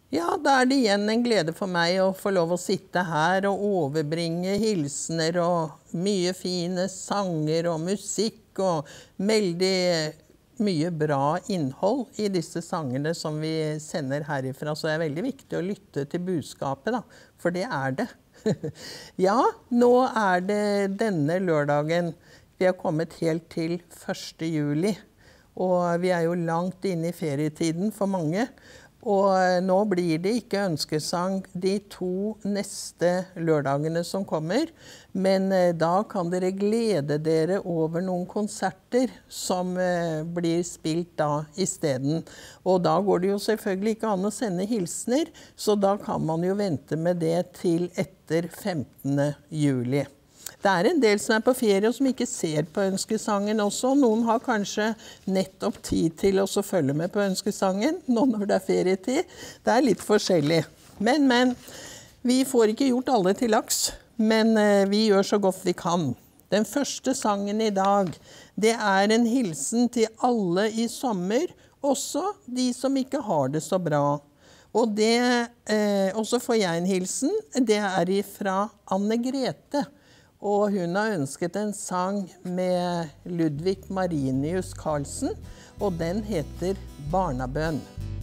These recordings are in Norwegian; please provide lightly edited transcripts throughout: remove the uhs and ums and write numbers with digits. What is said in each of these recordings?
Ja, da det igjen en glede for meg å få lov å sitte her og overbringe hilsener og mye fine sanger og musikk og veldig mye bra innhold i disse sangene som vi sender herifra. Så det veldig viktig å lytte til budskapet da, for det det. Ja, nå det denne lørdagen. Vi har kommet helt til 1. juli, og vi jo langt inne i ferietiden for mange. Og nå blir det ikke ønskesang de 2 neste lørdagene som kommer, men da kan dere glede dere over noen konserter som blir spilt da i stedet. Og da går det jo selvfølgelig ikke an å sende hilsner, så da kan man jo vente med det til etter 15. juli. Det en del som på ferie og som ikke ser på ønskesangen også. Noen har kanskje nettopp tid til å følge med på ønskesangen, nå når det ferietid. Det litt forskjellig. Men, vi får ikke gjort alle til laks, men vi gjør så godt vi kan. Den første sangen i dag, det en hilsen til alle i sommer, også de som ikke har det så bra. Og så får jeg en hilsen, det ifra Anne Grete. Og hun har ønsket en sang med Ludvig Marinius Karlsen, og den heter Barnabønn.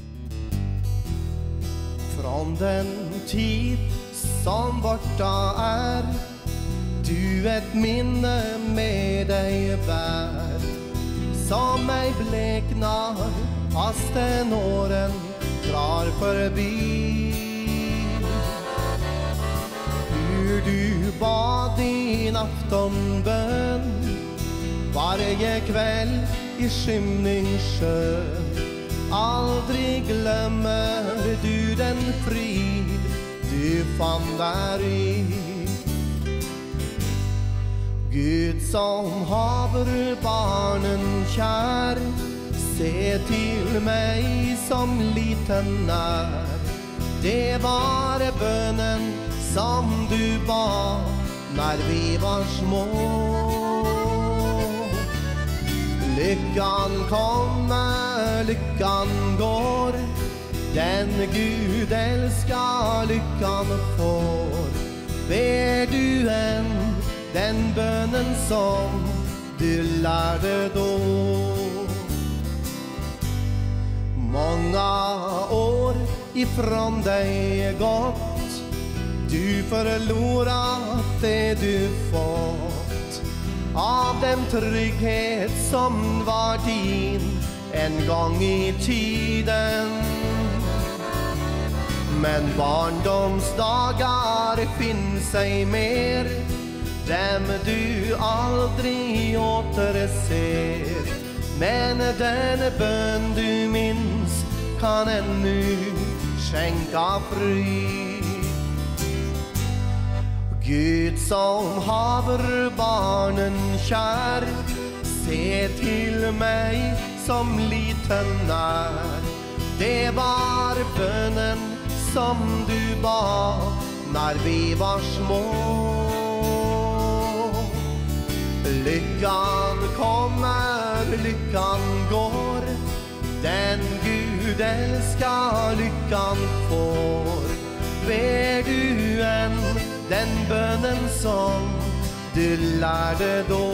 Fra den tid som borta du et minne med deg bær, som ei bleknar fasten åren drar forbi. Du ba din aftonbønn varje kveld i skymningssjøen. Aldri glemmer du den frid du fann der i. Gud som haver barnen kjær, se til meg som liten Det var bønnen som du ba når vi var små. Lyckan kommer, lyckan går, den Gud älskar lyckan får. Ber du den bönen som du lärde då. Många år ifrån dig gått, du förlorat det du fått av den trygghet som var din en gång i tiden. Men barndomsdagar finns ej mer, dem du aldrig återser. Men den bön du minns kan ännu skänka frid. Gud som haver barnen kär, se till mig som liten Det var bönen som du ba när vi var små. Lyckan kommer, lyckan går, den Gud älskar lyckan får. Ber du den bönen som du lärde då.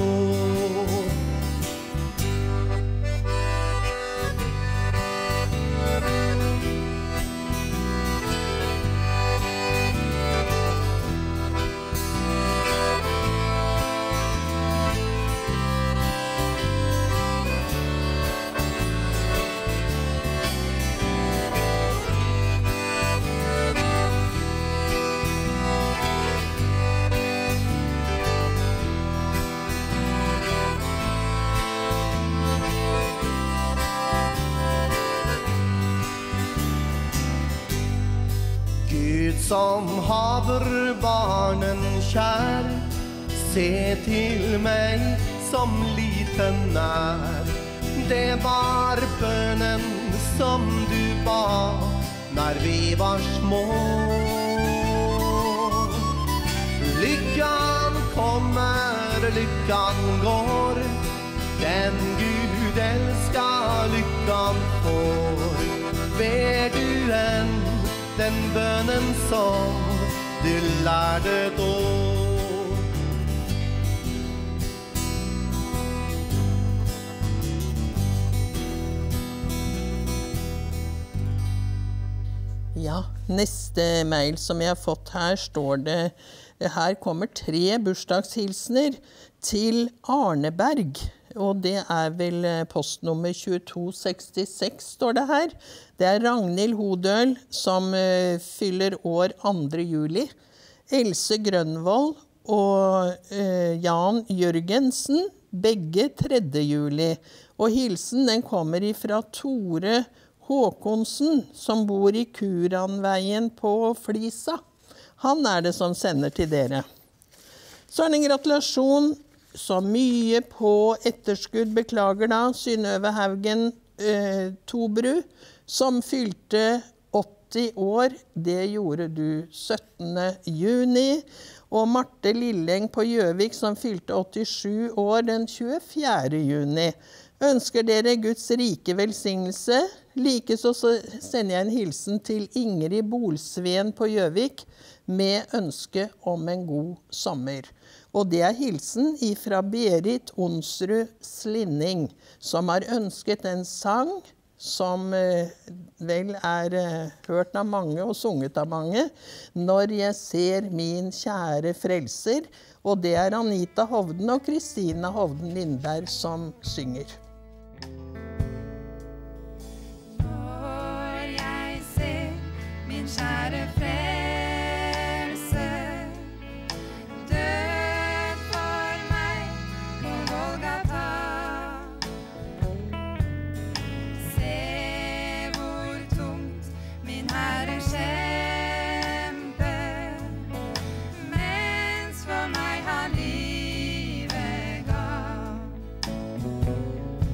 Som haver barnen kär, se till mig som liten Det var bönen som du ba när vi var små. Lyckan kommer, lyckan går, den Gud älskar lyckan får. Ber du den bønnen som du lærte då. Ja, neste mail som jeg har fått her, står det, her kommer 3 bursdagshilsener til Arneberg, og det vel postnummer 2266, står det her. Det Ragnhild Hodøl som fyller år 2. juli, Else Grønvold og Jan Jørgensen, begge 3. juli. Og hilsen den kommer ifra Tore Håkonsen, som bor i Kuranveien på Flisa. Han det som sender til dere. Så det en gratulasjon, så mye på etterskudd, beklager da, Synnøve Haugen Tobru, som fylte 80 år, det gjorde du 17. juni, og Marte Lilleng på Gjøvik, som fylte 87 år den 24. juni. Ønsker dere Guds rike velsignelse. Likeså så sender jeg en hilsen til Ingrid Bolsveen på Gjøvik med ønske om en god sommer. Og det hilsen ifra Berit Onsrud Slinning, som har ønsket en sang som vel hørt av mange og sunget av mange, Når jeg ser min kjære frelser, og det Anita Hovden og Kristina Hovden Lindberg som synger. Kjære frelse, død for meg på Golgata. Se hvor tungt min Herre kjemper, mens for meg han livet gav.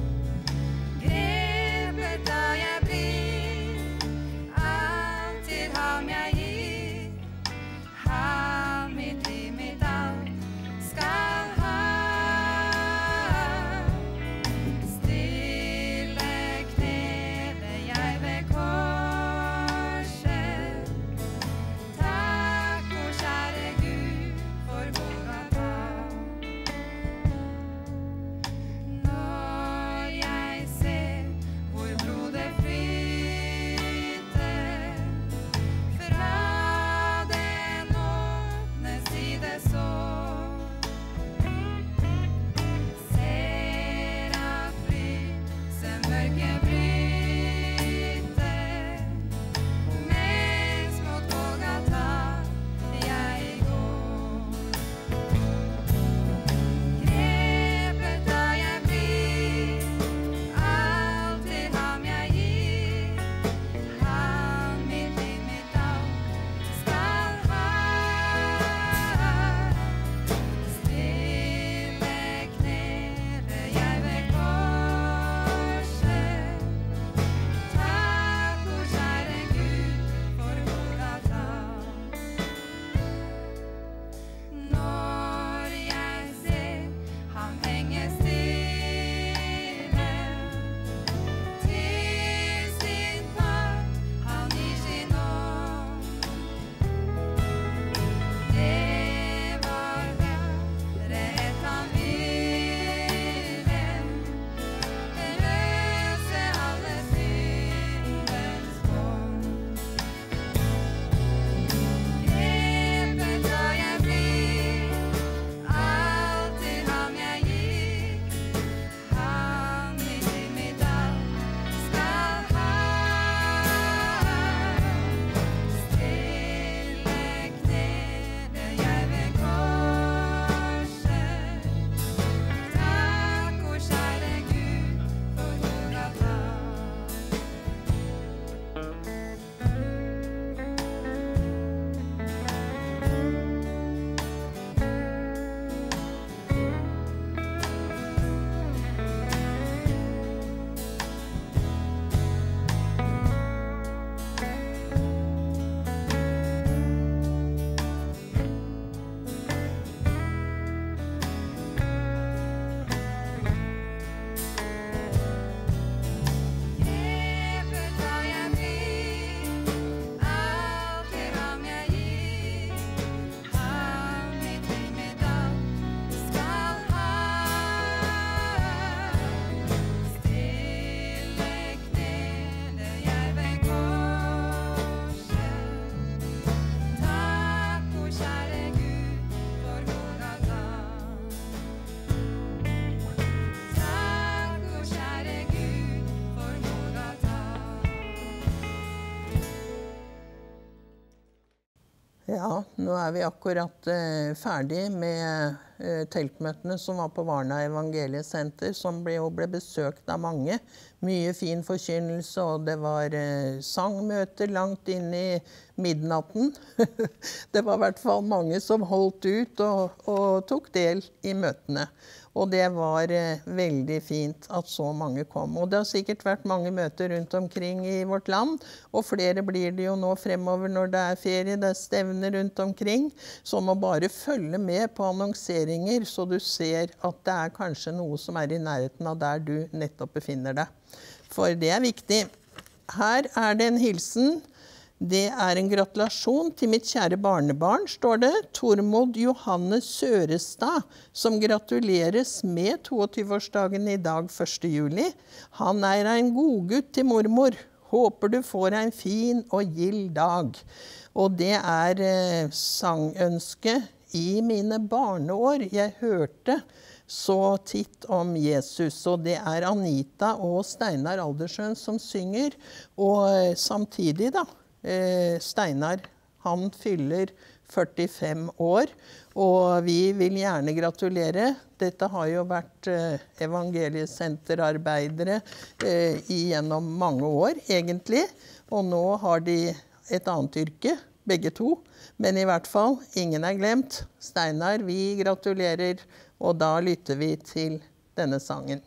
Ja, nå vi akkurat ferdig med teltmøtene som var på Varna Evangeliesenter, som ble besøkt av mange. Mye fin forkynnelse, og det var sangmøter langt inn i midnatten. Det var i hvert fall mange som holdt ut og tok del i møtene. Og det var veldig fint at så mange kom. Og det har sikkert vært mange møter rundt omkring i vårt land, og flere blir det jo nå fremover når det ferie, det stevner rundt omkring. Så må bare følge med på annonseringer, så du ser at det kanskje noe som i nærheten av der du nettopp befinner deg. For det viktig. Her det en hilsen. Det en gratulasjon til mitt kjære barnebarn, står det. Tormod Johannes Sørestad, som gratuleres med 22-årsdagen i dag, 1. juli. Han en godgutt til mormor. Håper du får en fin og gild dag. Og det sangønske i mine barneår. Jeg hørte så titt om Jesus, og det Anita og Steinar Aldersjøen som synger. Og samtidig da, Steinar, han fyller 45 år, og vi vil gjerne gratulere. Dette har jo vært evangeliesenterarbeidere gjennom mange år, egentlig. Og nå har de et annet yrke, begge to. Men i hvert fall, ingen glemt. Steinar, vi gratulerer, og da lytter vi til denne sangen.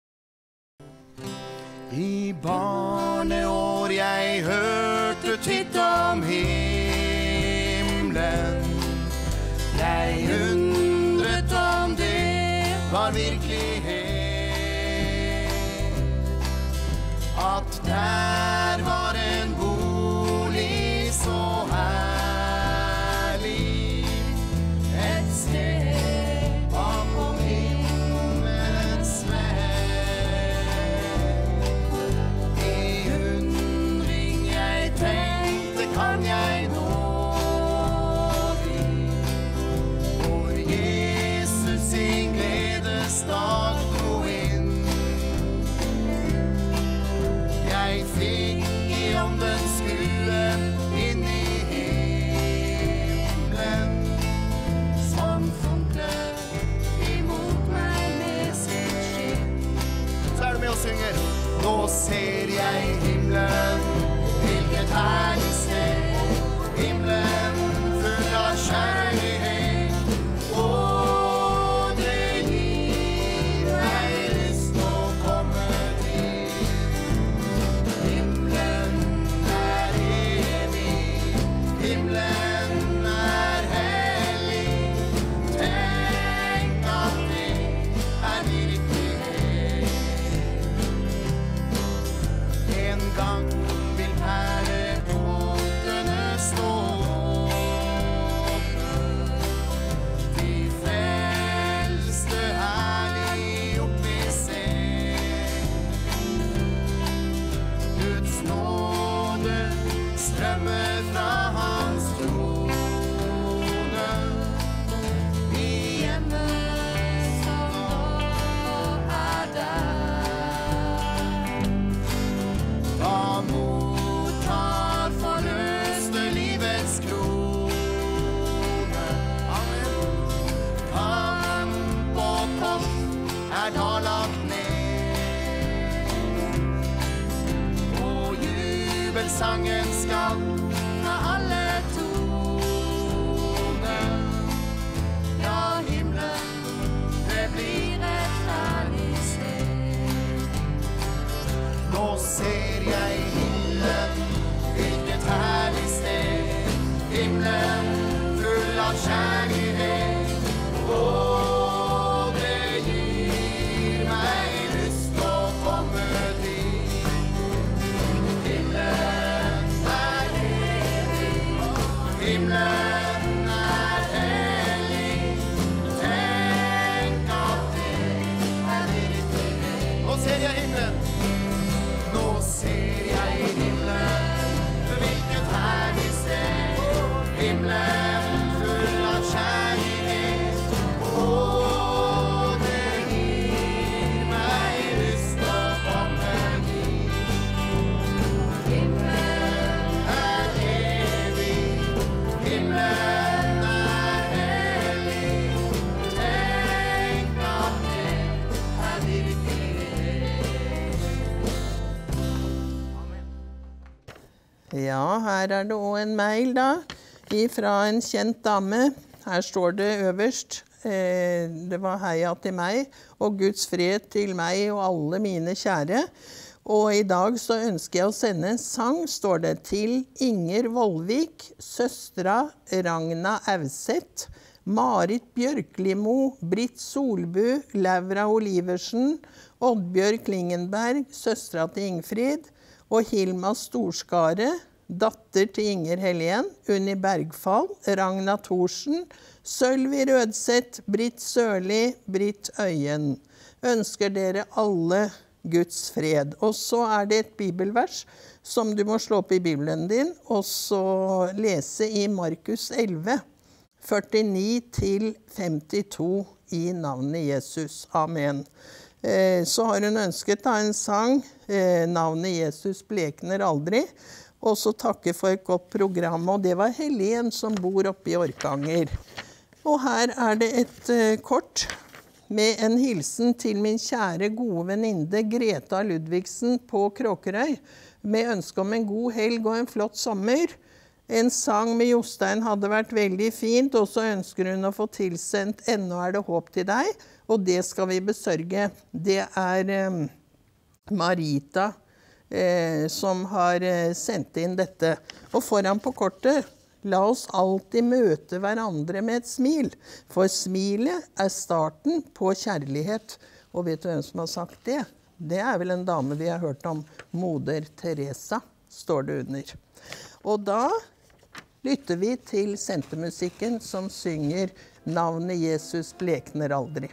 I barneår jeg hørte titt om himmelen. Jeg undret om det var virkelighet. At der var en bolig så herlig. Et sted bakom himmelens kan jeg nå dit, hvor Jesus sin gledesdag dro inn. Jeg fikk i ånden skue inn i himmelen, som funkler imot meg med sitt skinn. Så du med og synger. Nå ser jeg himmelen, hvilket herlig sted. Himmelen full av kjærlighet, og det gir meg lyst å komme dit. Himmelen evig, himmelen hellig. Tenk at det virkelighet. En gang vil pærebåtene stå åpne. De frelste herlig oppe i seg. Guds nåde strømmer fra hans trone. I hjemmet som nå der. Da mottar forløste livets krone. Amen. Kamp og kors da lagt ned, og jubelsangen skal fra alle toner. Ja, himmelen, det blir et herlig sted. Nå ser jeg himmelen, hvilket herlig sted. Himmelen full av kjærlighet, og det gir meg lyst å komme dit. Himmelen evig, himmelen hellig. Tenk at det virkelighet. Nå ser jeg himmelen. Nå ser jeg himmelen, hvilket herlig sted. Himmelen full av kjærlighet, og det gir meg lyst å komme dit. Himmelen evig, himmelen her det også en mail da, fra en kjent dame. Her står det øverst. Det var heia til meg, og Guds fred til meg og alle mine kjære. Og i dag så ønsker jeg å sende en sang, står det, til Inger Vollvik, søstra Ragna Auseth, Marit Bjørklimo, Britt Solbu, Laura Oliversen, Oddbjørg Klingenberg, søstra til Ingfrid, og Hilma Storskare, datter til Inger Helien, Unni Bergfall, Ragna Thorsen, Sølvi Rødseth, Britt Sørli, Britt Øyen. Ønsker dere alle Guds fred. Og så det et bibelvers som du må slå opp i Bibelen din, og så lese i Markus 11, 49-52 i navnet Jesus. Amen. Så har hun ønsket da en sang, navnet Jesus blekner aldri, og så takke for et godt program, og det var Helen som bor oppe i Orkanger. Og her det et kort med en hilsen til min kjære gode veninde Greta Ludvigsen på Kråkerøy, med ønske om en god helg og en flott sommer. En sang med Jostein hadde vært veldig fint, og så ønsker hun å få tilsendt «Ennå det håp til deg», og det skal vi besørge. Det Marita som har sendt inn dette. Og foran på kortet, la oss alltid møte hverandre med et smil, for smilet starten på kjærlighet. Og vet du hvem som har sagt det? Det vel en dame vi har hørt om, Moder Teresa, står det under. Og da lytter vi til sentemusikken som synger «Navnet Jesus blekner aldri».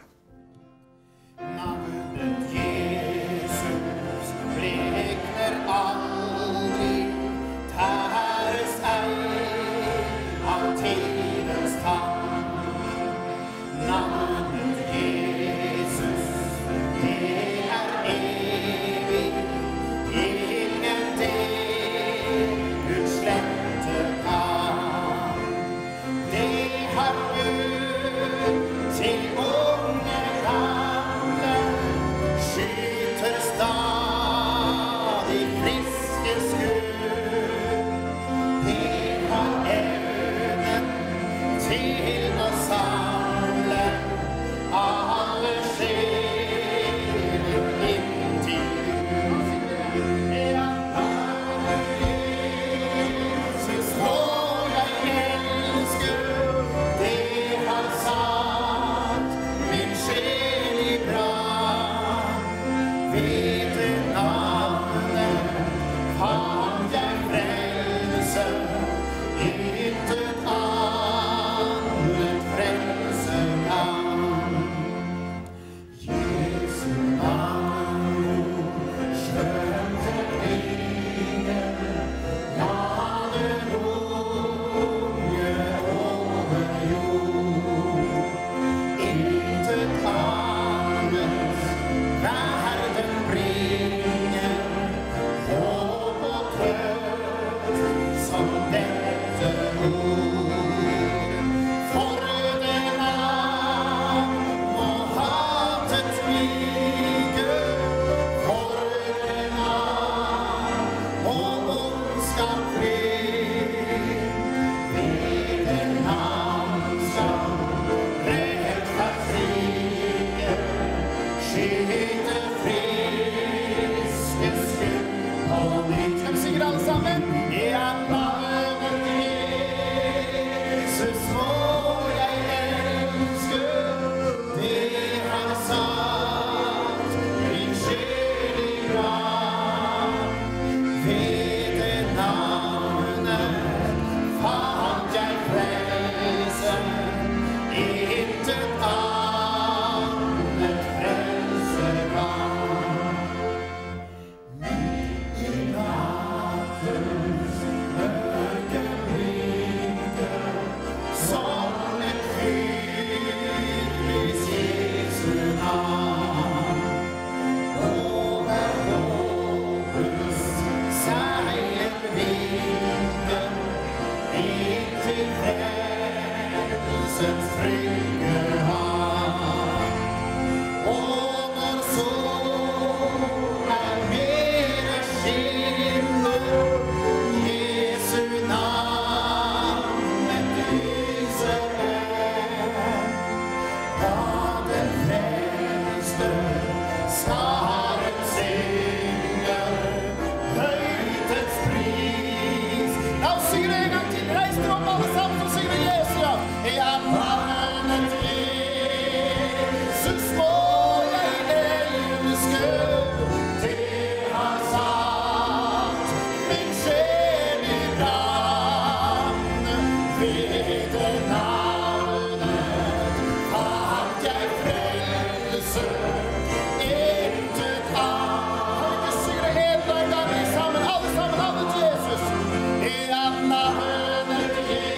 Navnet Jesus blekner aldri, tæres ei av tidens tann. Navnet Jesus, det evig, ingen det utslette kan. Det har Gud til unge gamle, skyter stadig friske skudd. Det har evnen til å samle alle sjeler inn til Gud. Ja, Jesus må jeg elske, det har satt min sjel i brann. Ved det navnet fant jeg frelse, intet annet frelse kan. Jesu navn, skjønt ingen, la det runge over jord. Intet annet verden bringer, håp og trøst som dette ord. For det navn må hatet vike, for det navn må ondskap fly. Ved det navn skal rettferdsrike skyte friske skudd på nytt. Skal vi synge alle sammen? Ja, navnet Jesus må jeg elske, det har satt min sjel i brann. Ved det navnet fant jeg frelse, intet annet frelse kan. Midt i nattens mørke blikk, som et fyrlys Jesu navn. Over håpløs seiler vinden, inn til frelsens trygge havn. Og når solen mere skinner, Jesu Ja, navnet Jesus må jeg elske, det har satt min sjel i brann. Ved det navnet fant jeg frelse, intet annet. Kan vi ikke synge det helt en gang sammen, alle til Jesus? Ja, navnet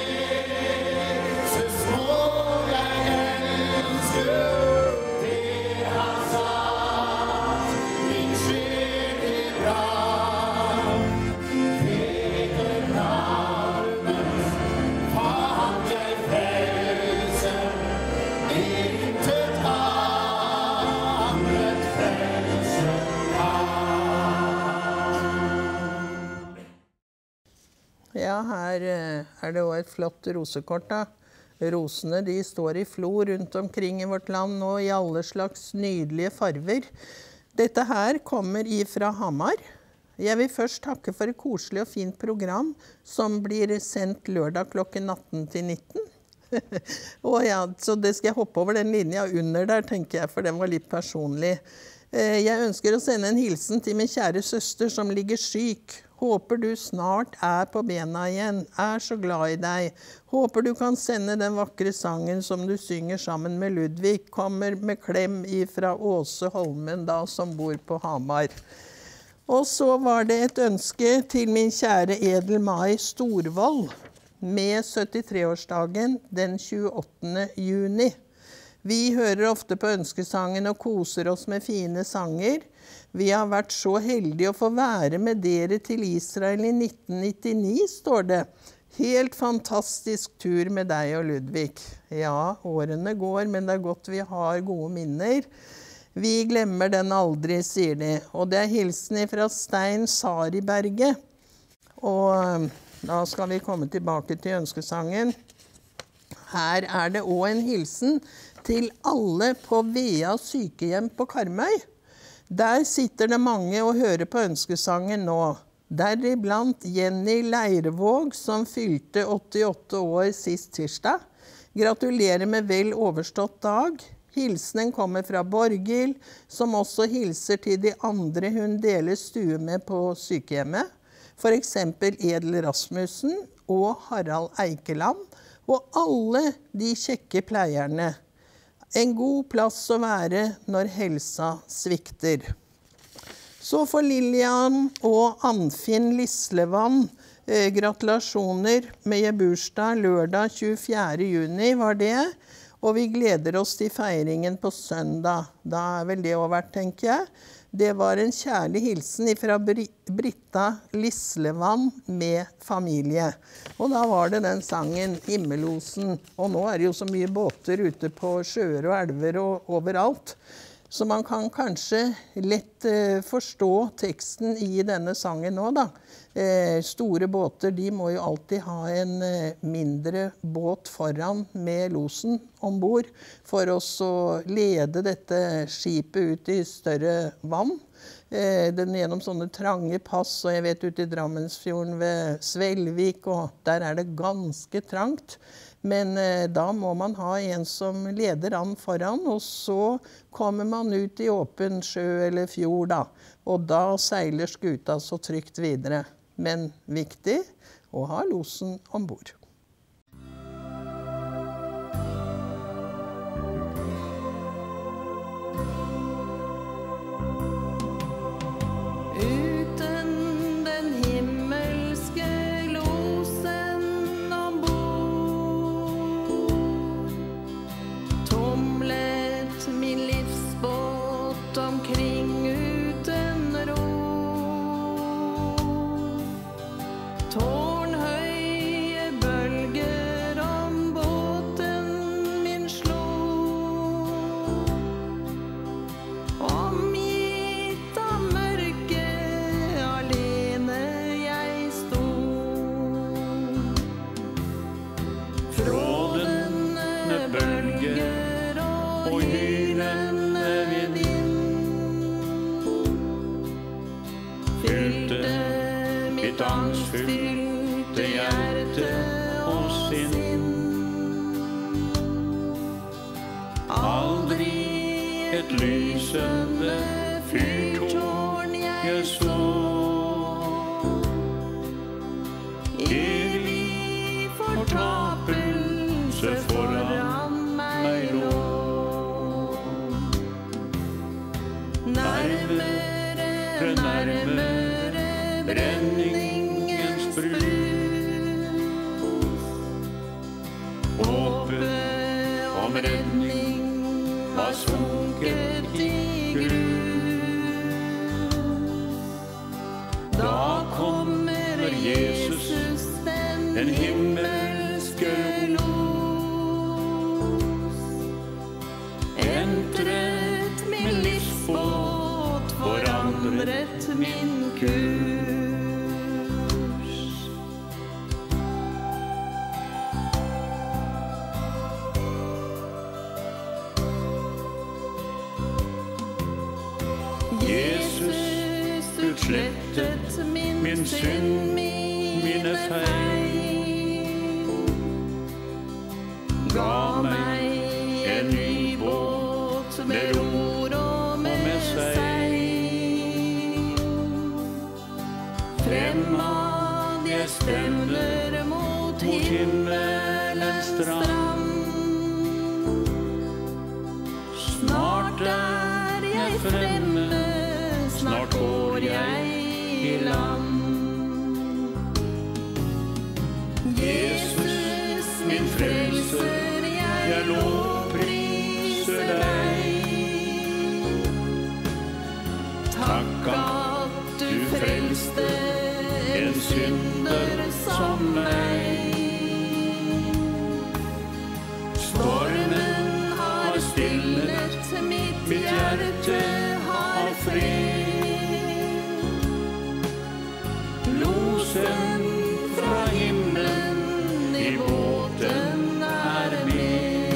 Jesus må jeg elske, det har satt min sjel i brann. Ved det navnet fant jeg frelse, intet annet frelse Ja, her er det også et flott rosekort da. Rosene de står i flor rundt omkring i vårt land nå i alle slags nydelige farver. Dette her kommer ifra Hamar. Jeg vil først takke for et koselig og fint program som blir sendt lørdag klokken 18 til 19. Og ja, så det skal jeg hoppe over den linja under der, tenker jeg, for den var litt personlig. Jeg ønsker å sende en hilsen til min kjære søster som ligger syk. Håper du snart er på bena igjen, så glad i deg. Håper du kan sende den vakre sangen som du synger sammen med Ludvig. Kommer med klem ifra Åse Holmen da, som bor på Hamar. Og så var det et ønske til min kjære Edel-Mai Storvold med 73-årsdagen den 28. juni. Vi hører ofte på ønskesangen og koser oss med fine sanger. Vi har vært så heldige å få være med dere til Israel i 1999, står det. Helt fantastisk tur med deg og Ludvig. Ja, årene går, men det er godt vi har gode minner. Vi glemmer den aldri, sier de. Og det er hilsen fra Stein Sariberget. Og da skal vi komme tilbake til ønskesangen. Her er det også en hilsen til alle på Vea sykehjem på Karmøy. Der sitter det mange og hører på ønskesangen nå. Deriblant Jenny Leirvåg, som fylte 88 år sist tirsdag. Gratulerer med vel overstått dag. Hilsenen kommer fra Borghild, som også hilser til de andre hun deler stue med på sykehjemmet. For eksempel Edel Rasmussen og Harald Eikeland, og alle de kjekke pleierne. En god plass å være når helsa svikter. Så for Lilian og Anfinn Lislevann, gratulasjoner med bursdag lørdag 24. juni var det. Og vi gleder oss til feiringen på søndag. Da er vel det også vært, tenker jeg. Det var en kjærlig hilsen fra Britta Lislevann med familie. Og da var det den sangen, Himmelosen. Og nå er det jo så mye båter ute på sjøer og elver og overalt. Så man kan kanskje lett forstå teksten i denne sangen nå da. Store båter, de må jo alltid ha en mindre båt foran med losen ombord for oss å lede dette skipet ut i større vann. Den gjennom sånne trange pass, og jeg vet ute i Drammensfjorden ved Svelvik, og der er det ganske trangt. Men da må man ha en som leder an foran, og så kommer man ut i åpen sjø eller fjord da. Og da seiler skuta så trygt videre. Men viktig å ha losen ombord. Uten den himmelske losen ombord, tomlet min livsbåt omkring uten ro. Tårnhøye bølger om båten min slo, omgitt av mørke, alene jeg sto. Frådende bølger og hylende vind fylte mitt angstfylte hjerte og sinn. et lysende fyrtårn jeg så. Evig fortapelse foran meg lå. Nærmere, nærmere brenningens brus. Håpet om redning var sunket i grus. Da kommer Jesus, den himmelske los. Entret min livsbåt, forandret min kurs. Jesus, du slettet min synd, mine feil. Ga meg en ny båt med ror og med seil. Fremad jeg stevner mot himmelens strand. Snart er jeg fremme, snart går jeg i land. Jesus, min frelser, jeg lovpriser deg. Takk at du frelste en synder som meg. Stormen har stillet, mitt hjerte har fred. Losen fra himmelen i båten er med.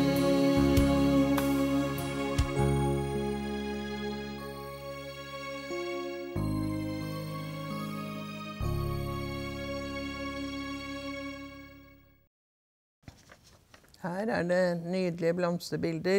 Her er det nydelige blomsterbilder.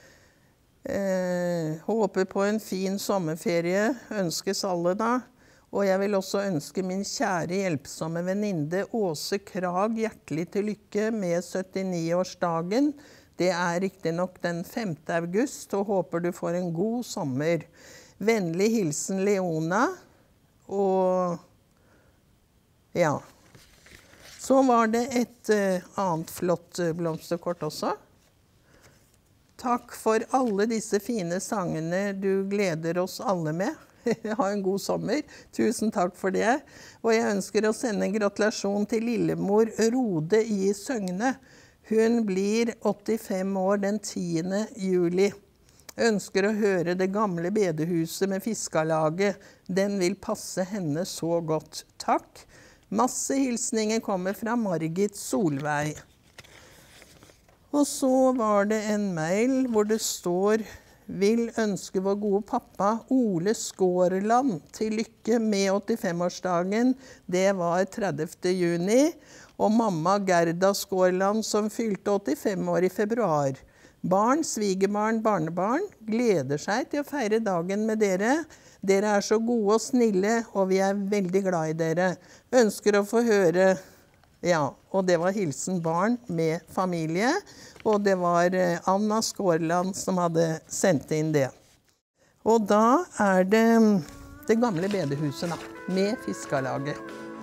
Håper på en fin sommerferie, ønskes alle da. Og jeg vil også ønske min kjære hjelpsomme veninde Åse Krag hjertelig til lykke med 79-årsdagen. Det er riktig nok den 5. august, og håper du får en god sommer. Vennlig hilsen Leona. Og ja. Så var det et annet flott blomsterkort også. Takk for alle disse fine sangene du gleder oss alle med. Ha en god sommer. Tusen takk for det. Og jeg ønsker å sende en gratulasjon til lillemor Rode i Søgne. Hun blir 85 år den 10. juli. Ønsker å høre det gamle bedehuset med Fiskarlaget. Den vil passe henne så godt. Takk. Masse hilsninger kommer fra Margit Solveig. Og så var det en mail hvor det står: vil ønske vår gode pappa Ole Skårland til lykke med 85-årsdagen. Det var 30. juni. Og mamma Gerda Skårland som fylte 85 år i februar. Barn, svigerbarn, barnebarn gleder seg til å feire dagen med dere. Dere er så gode og snille, og vi er veldig glad i dere. Ønsker å få høre, ja, og det var hilsen barn med familie. Og det var Anna Skårland som hadde sendt inn det. Og da er det det gamle bedehuset da, med Fiskarlaget.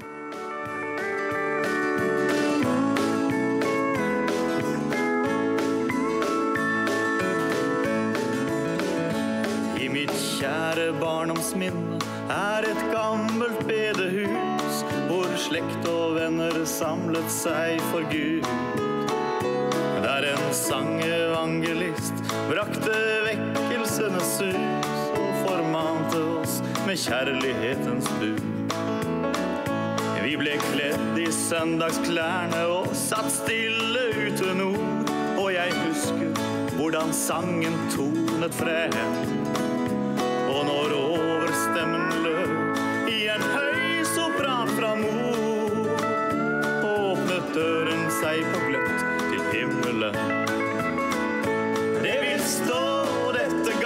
I mitt kjære barndomsminne er et gammelt bedehus, hvor slekt og venner samlet seg for Gud. Der en sangevangelist brakte vekkelsenes sus og formante oss med kjærlighetens bud. Vi ble kledd i søndagsklærne og satt stille ute nord, og jeg husker hvordan sangen tonet frem. Og når overstemmen lød i en høy sopran fra nord, åpnet døren seg på gløtt til himmelen. Det vil stå dette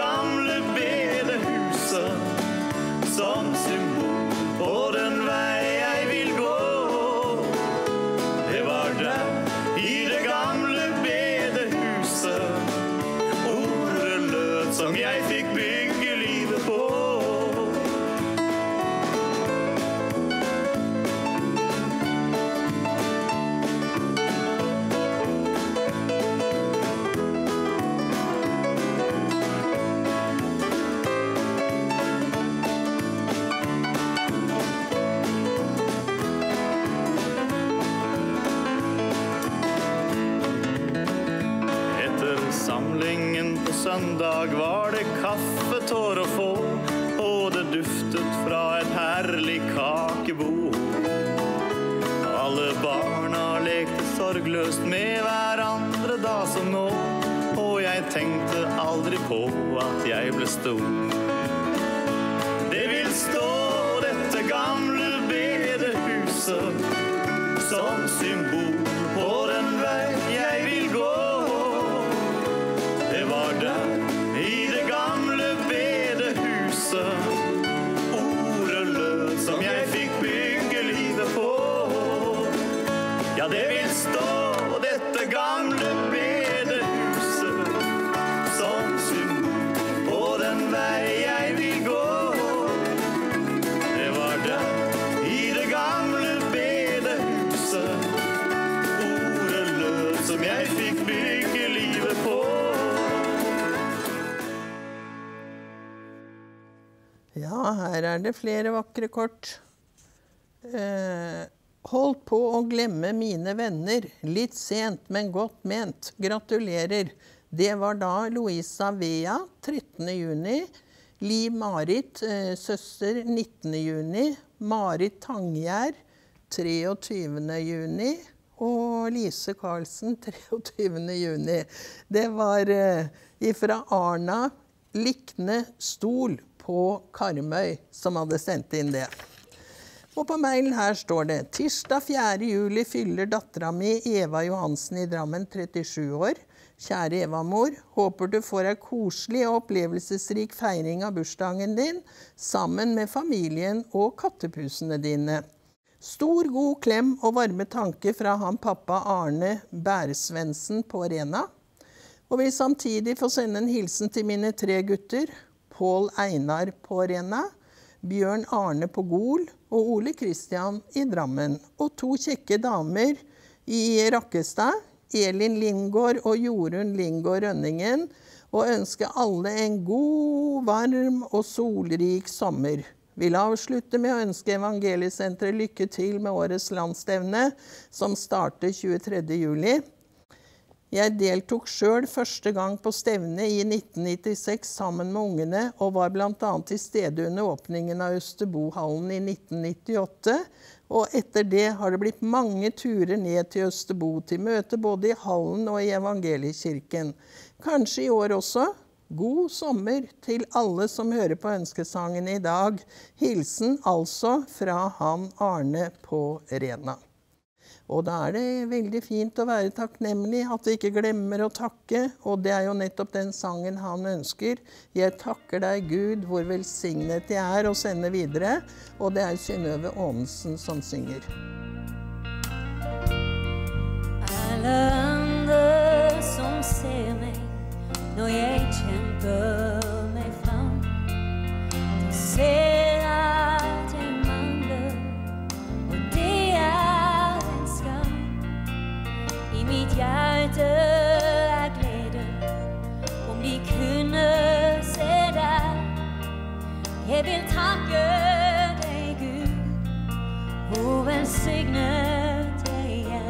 søndag var det kaffetår å få, og det duftet fra et herlig kakebord. Alle barna lekte sorgløst med hverandre da som nå, og jeg tenkte aldri på at jeg ble stor. Det vil stå dette gamle bedehuset som symbol på den vei jeg vil gå. Det var der i det gamle bedehuset ordet lød som jeg fikk bygge livet på. Ja, det vil stå dette gamle bedehuset som symbol på den vei jeg vil gå. Det var der i det gamle bedehuset ordet lød som jeg fikk bygge livet på. Ja, her det flere vakre kort. Hold på å glemme mine venner. Litt sent, men godt ment. Gratulerer. Det var da Louisa Vea, 13. juni. Liv Marit, søster, 19. juni. Marit Tangjær, 23. juni. Og Lise Karlsen, 23. juni. Det var ifra Arna Likne Stol på Karmøy som hadde sendt inn det. Og på mailen her står det: tirsdag 4. juli fyller datteren min Eva Johansen i Drammen 37 år. Kjære Eva-mor, håper du får en koselig og opplevelsesrik feiring av bursdagen din, sammen med familien og kattepusene dine. Stor god klem og varme tanker fra han pappa Arne Bæresvensen på Rena. Og vil samtidig få sende en hilsen til mine 3 gutter, Pål Einar på Rena, Bjørn Arne på Gol og Ole Kristian i Drammen. Og 2 kjekke damer i Rakkestad, Elin Lindgård og Jorunn Lindgård Rønningen, og ønske alle en god, varm og solrik sommer. Vil avslutte med å ønske Evangeliesenteret lykke til med årets landsstevne, som starter 23. juli. Jeg deltok selv første gang på stevne i 1996 sammen med ungene, og var blant annet til stede under åpningen av Østerbohallen i 1998. Og etter det har det blitt mange turer ned til Østerbo, til møte både i hallen og i Evangeliekirken. Kanskje i år også. God sommer til alle som hører på ønskesangen i dag. Hilsen altså fra han Arne på Rena. Og da det veldig fint å være takknemlig, at vi ikke glemmer å takke, og det jo nettopp den sangen han ønsker. Jeg takker deg Gud, hvor velsignet jeg og sender videre, og det Synnøve Aanensen som synger. Alle andre som ser meg når jeg kjemper meg fram, de ser at jeg mangler, og det en skam. I mitt hjerte glede, om de kunne se deg. Jeg vil takke deg Gud, hvor velsignet jeg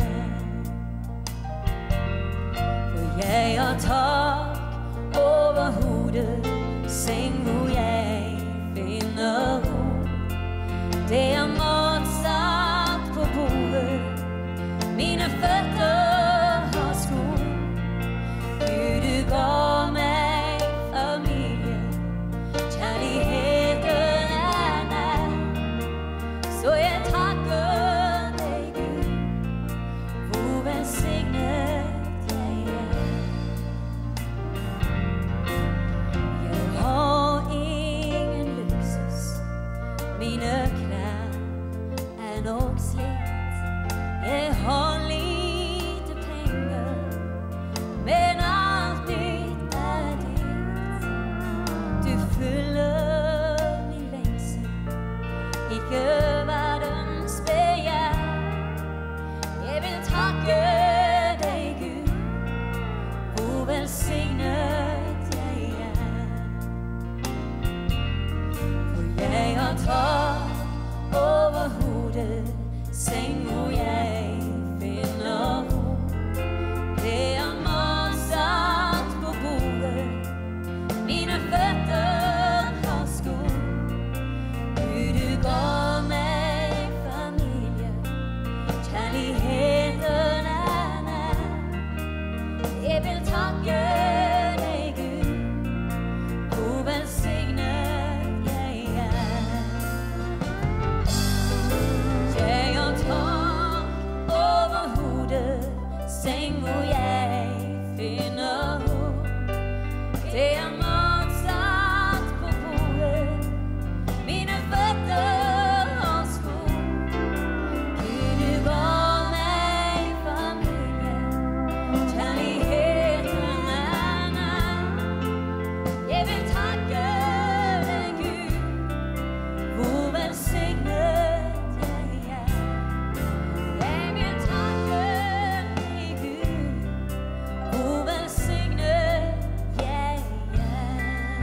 for jeg har tak over hodet, seng hvor jeg finner ro. Det mat satt på bordet, mine føtter har sko. Gud, du ga meg familie, kjærligheten nær. Så jeg takker deg Gud, hvor velsignet jeg Jeg har ingen luksus, mine klær nok slitt. Jeg har litt seng og jeg finner håp. Det mat satt på bordet, mine føtter har sko. Gud, du ga meg familie, kjærligheten nær. Jeg vil takke deg, Gud, hvor velsignet jeg er. Jeg vil takke deg, Gud, hvor velsignet jeg er.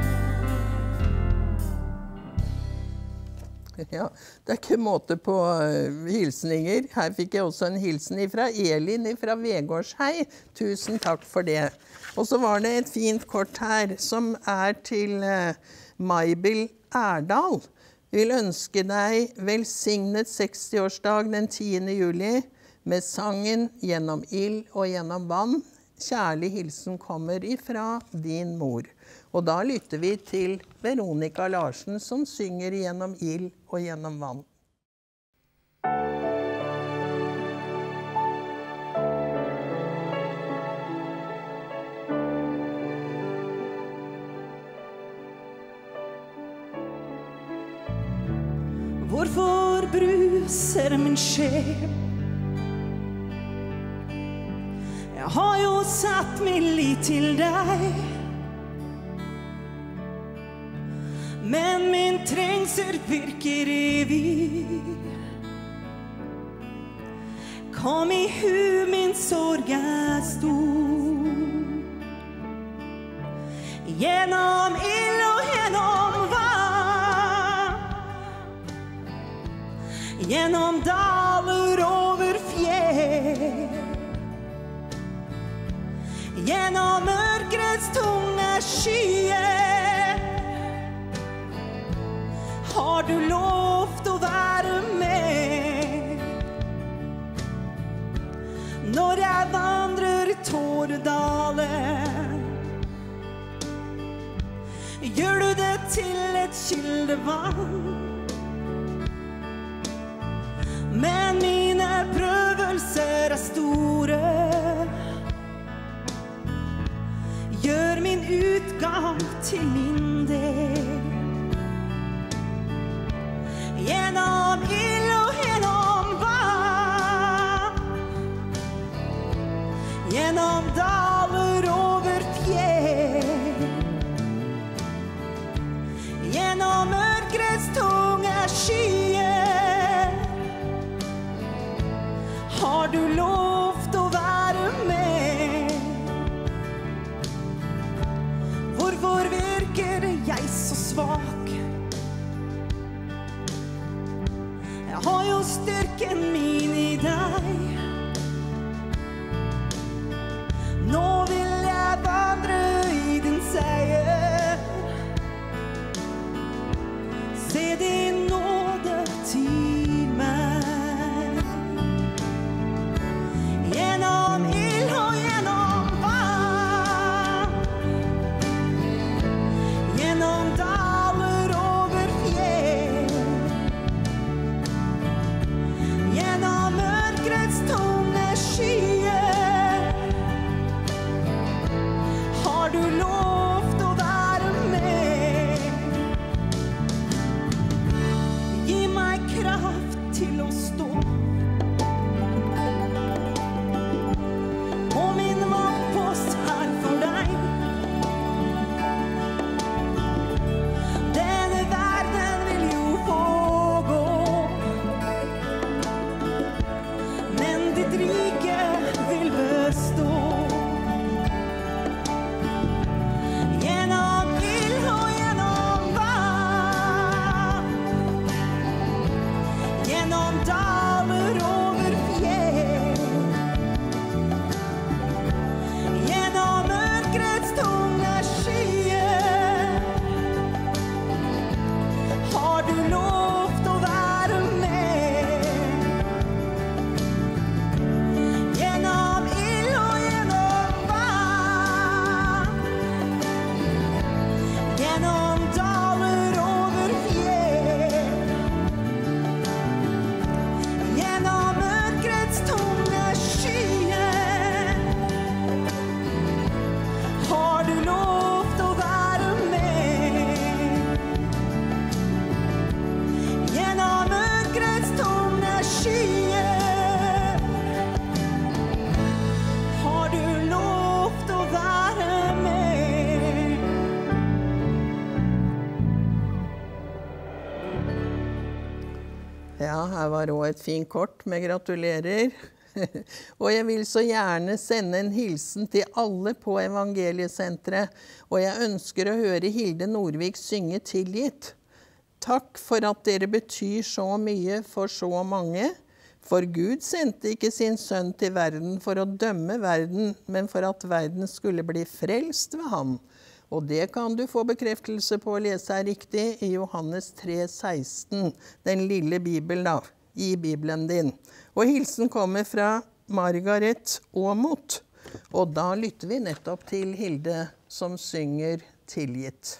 Ja, det ikke måte på hilsninger. Her fikk jeg også en hilsen fra Elin fra Vegårshei. Tusen takk for det. Og så var det et fint kort her, som til Maibil Erdal. Vil ønske deg velsignet 60-årsdag den 10. juli, med sangen Gjennom ild og gjennom vann. Kjærlig hilsen kommer ifra din mor. Og da lytter vi til Veronica Larsen, som synger Gjennom ild og gjennom vann. Hvorfor bruser min sjel? Jeg har jo satt min lit til deg, men min trengsel virker evig. Kom i hu, min sorg stor. Gjennom ild og gjennom vann, gjennom daler over fjell, gjennom mørkrets tunge skyer, har du lovt å være med. Når jeg vandrer i tåredalen, gjør du det til et kildevann. Men mine prøvelser store, gjør min utgang til min del. Gjennom ild og gjennom vann, gjennom daler over fjell, gjennom mørkrets tunge skyer, har du lovt å være med. Hvorfor virker jeg så svak? Jeg har jo styrken min i deg. Nå vil jeg vandre i din seier. Se din nåde til meg. Gjennom ild og gjennom vann, gjennom daler over fjell, gjennom mørkrets her var også et fint kort med gratulerer. Og jeg vil så gjerne sende en hilsen til alle på Evangeliesenteret, og jeg ønsker å høre Hilde Nordvik synge Tilgitt. Takk for at dere betyr så mye for så mange. For Gud sendte ikke sin sønn til verden for å dømme verden, men for at verden skulle bli frelst ved ham. Og det kan du få bekreftelse på å lese her riktig i Johannes 3,16, den lille Bibelen da, i Bibelen din. Og hilsen kommer fra Margaret Aamodt, og da lytter vi nettopp til Hilde som synger Tilgitt.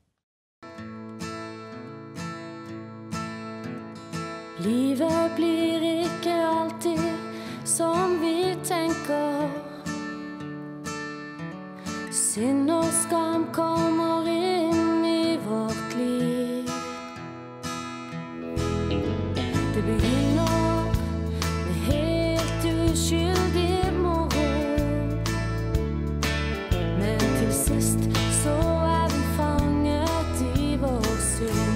Livet blir ikke alltid som vi tenker. Synd og skam kommer inn i vårt liv. Det begynner med helt uskyldig moro, men til sist så vi fanget i vår synd.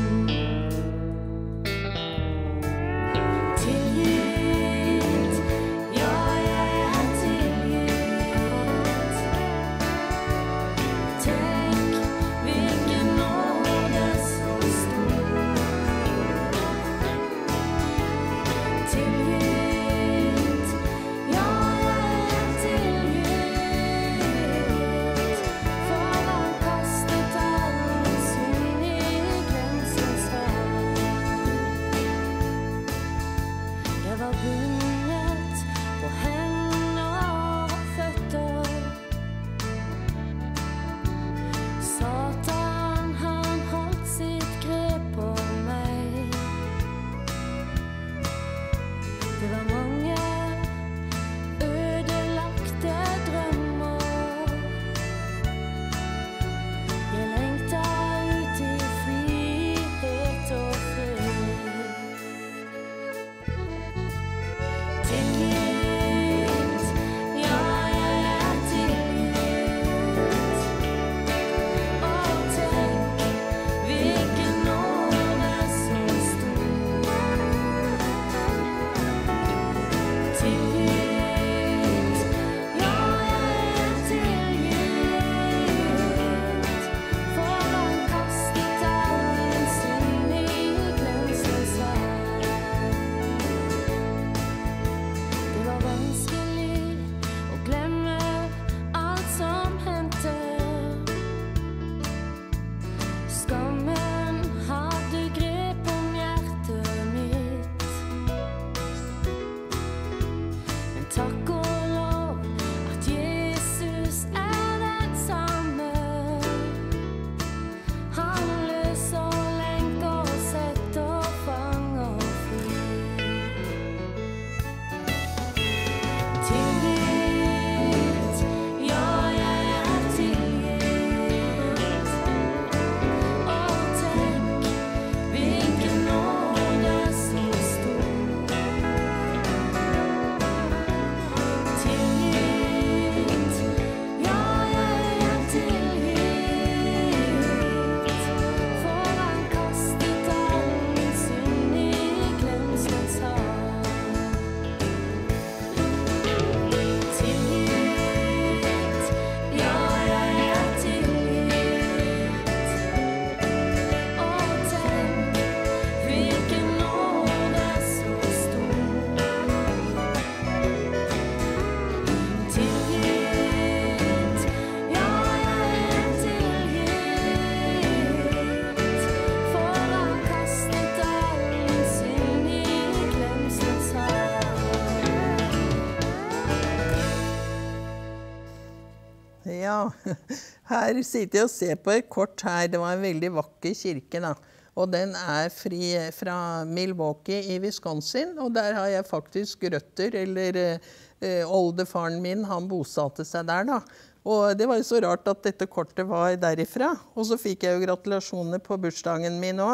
Ja, her sitter jeg og ser på et kort her. Det var en veldig vakker kirke da. Og den fri fra Milwaukee i Wisconsin, og der har jeg faktisk røtter, eller oldefaren min, han bosatte seg der da. Og det var jo så rart at dette kortet var derifra. Og så fikk jeg jo gratulasjoner på bursdagen min også.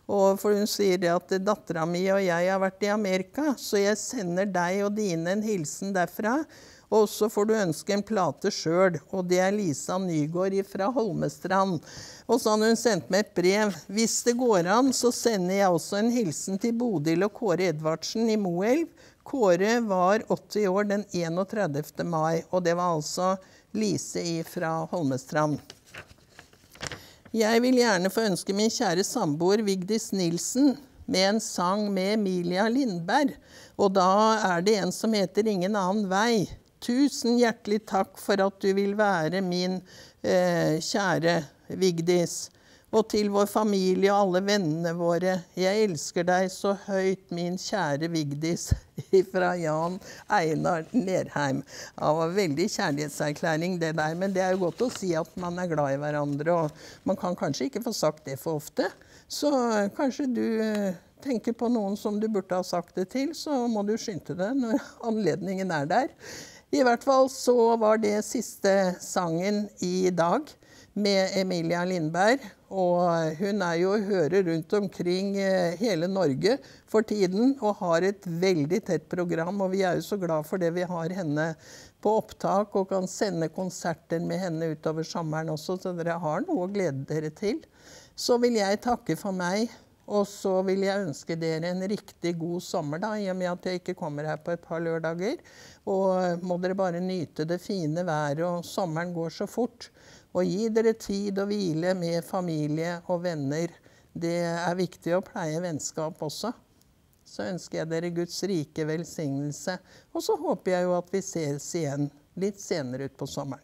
Og for hun sier det at datteren min og jeg har vært i Amerika, så jeg sender deg og dine en hilsen derfra. Og så får du ønske en plate selv, og det er Lisa Nygård fra Holmestrand. Og så har hun sendt meg et brev. Hvis det går an, så sender jeg også en hilsen til Bodil og Kåre Edvardsen i Moelv. Kåre var 80 år den 31. mai, og det var altså Lise fra Holmestrand. Jeg vil gjerne få ønske min kjære samboer Vigdis Nilsen med en sang med Emilia Lindberg. Og da er det en som heter Ingen annen vei. Tusen hjertelig takk for at du vil være min kjære Vigdis. Og til vår familie og alle vennene våre. Jeg elsker deg så høyt, min kjære Vigdis, fra Jan Einar Nerheim. Det var veldig kjærlighetserklæring det der, men det er jo godt å si at man er glad i hverandre, og man kan kanskje ikke få sagt det for ofte. Så kanskje du tenker på noen som du burde ha sagt det til, så må du skynde deg når anledningen er der. I hvert fall så var det siste sangen i dag med Emilia Lindberg, og hun er jo hører rundt omkring hele Norge for tiden, og har et veldig tett program, og vi er jo så glad for det vi har henne på opptak, og kan sende konserter med henne utover sommeren også, så dere har noe å glede dere til. Så vil jeg takke for meg, og så vil jeg ønske dere en riktig god sommer da, i og med at jeg ikke kommer her på et par lørdager, og må dere bare nyte det fine været, og sommeren går så fort. Og gi dere tid og hvile med familie og venner. Det er viktig å pleie vennskap også. Så ønsker jeg dere Guds rike velsignelse. Og så håper jeg jo at vi ses igjen litt senere ut på sommeren.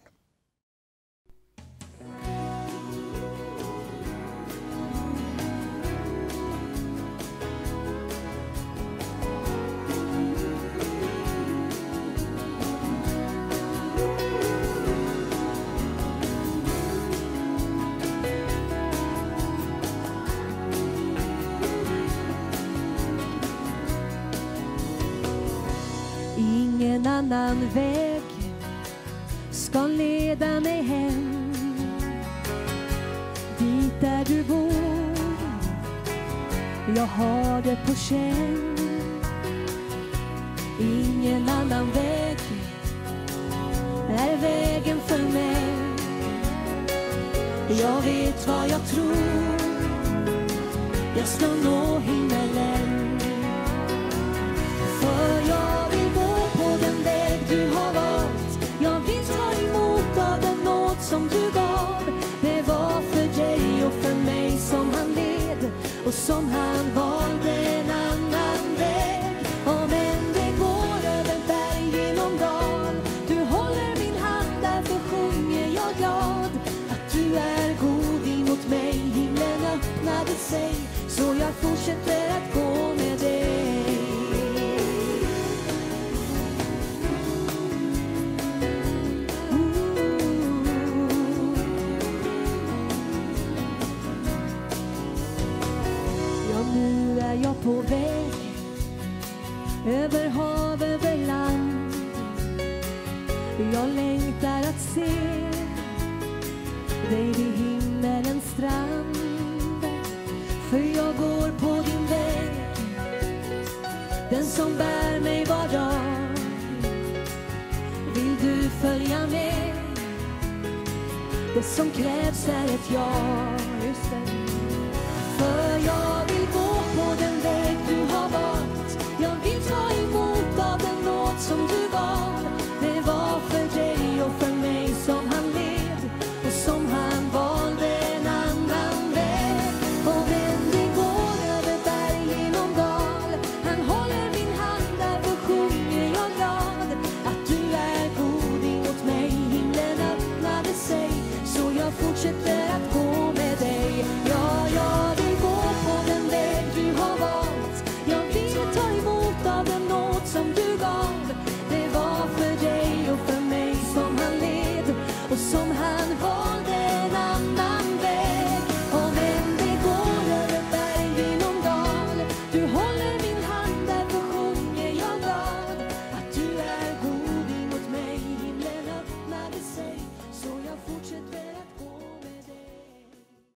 Ingen annan väg ska leda mig hem dit där du bor. Jag har det på känn. Ingen annan väg är vägen för mig. Jag vet vad jag tror. Jag ska nå himmelen. För jag vill gå på den väg du har valt. Jag vill ta emot av den nåd som du gav. Det var för dig och för mig som han led, och som han valde en annan väg. Om än det går över berg genom dal, du håller min hand, därför sjunger jag glad. Att du är god emot mig, himlen öppnade sig, så jag fortsätter att gå med dig. Nu är jag på väg över hav, över land. Jag längtar att se dig vid himmelens strand. För jag går på din väg, den som bär mig var dag. Vill du följa med? Det som krävs är ett ja, just det. För jag vill